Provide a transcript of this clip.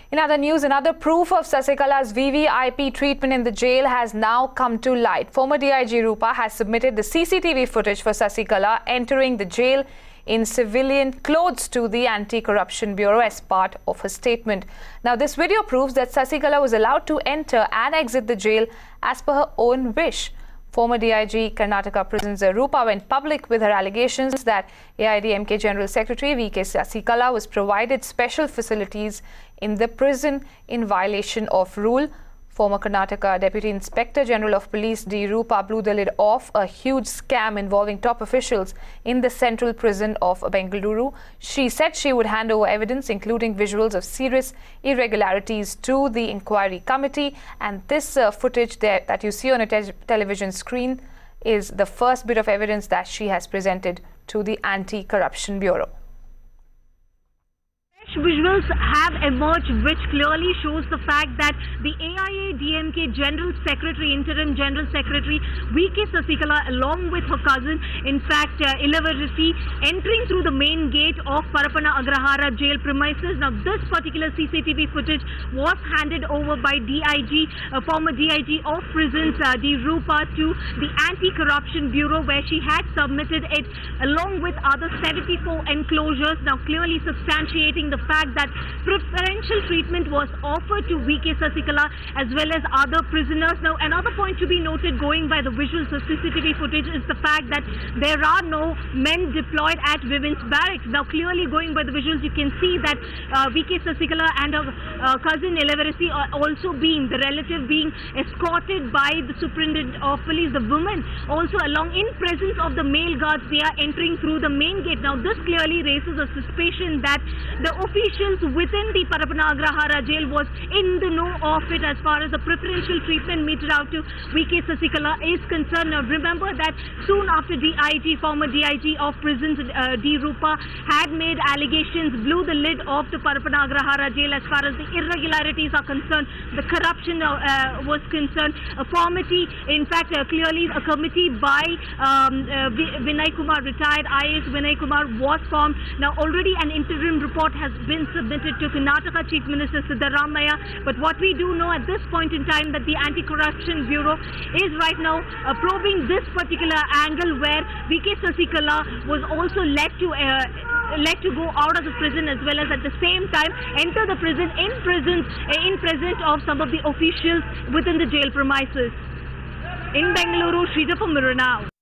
In other news, another proof of Sasikala's VVIP treatment in the jail has now come to light. Former DIG Roopa has submitted the CCTV footage for Sasikala entering the jail in civilian clothes to the Anti-Corruption Bureau as part of her statement. Now, this video proves that Sasikala was allowed to enter and exit the jail as per her own wish. Former DIG Karnataka prisons Roopa went public with her allegations that AIADMK General Secretary VK Sasikala was provided special facilities in the prison in violation of rule. Former Karnataka Deputy Inspector General of Police D. Roopa blew the lid off a huge scam involving top officials in the central prison of Bengaluru. She said she would hand over evidence, including visuals of serious irregularities, to the inquiry committee. And this footage there that you see on a television screen is the first bit of evidence that she has presented to the Anti-Corruption Bureau. Visuals have emerged which clearly shows the fact that the AIADMK General Secretary, Interim General Secretary VK Sasikala, along with her cousin, in fact Ilavarisi, entering through the main gate of Parapana Agrahara jail premises. Now this particular CCTV footage was handed over by DIG, former DIG of prisons D. Roopa, to the Anti-Corruption Bureau, where she had submitted it along with other 74 enclosures, now clearly substantiating the fact that preferential treatment was offered to VK Sasikala as well as other prisoners. Now, another point to be noted, going by the visuals of CCTV footage, is the fact that there are no men deployed at women's barracks. Now, clearly going by the visuals, you can see that VK Sasikala and her cousin Ilavarisi are also being, the relative being escorted by the superintendent of police, the women also along in presence of the male guards. They are entering through the main gate. Now, this clearly raises a suspicion that the officials within the Parapana Agrahara jail was in the know of it as far as the preferential treatment meted out to VK Sasikala is concerned. Now remember that soon after DIG, former DIG of prisons D. Roopa, had made allegations, blew the lid off the Parapana Agrahara jail as far as the irregularities are concerned, the corruption was concerned. A committee, in fact clearly a committee by Vinay Kumar, retired IAS Vinay Kumar, was formed. Now already an interim report has been submitted to Karnataka Chief Minister Siddaramaiah. But what we do know at this point in time, that the Anti-Corruption Bureau is right now probing this particular angle, where VK Sasikala was also let to go out of the prison, as well as at the same time enter the prison in presence of some of the officials within the jail premises. In Bengaluru, Sridhar for Mirror Now.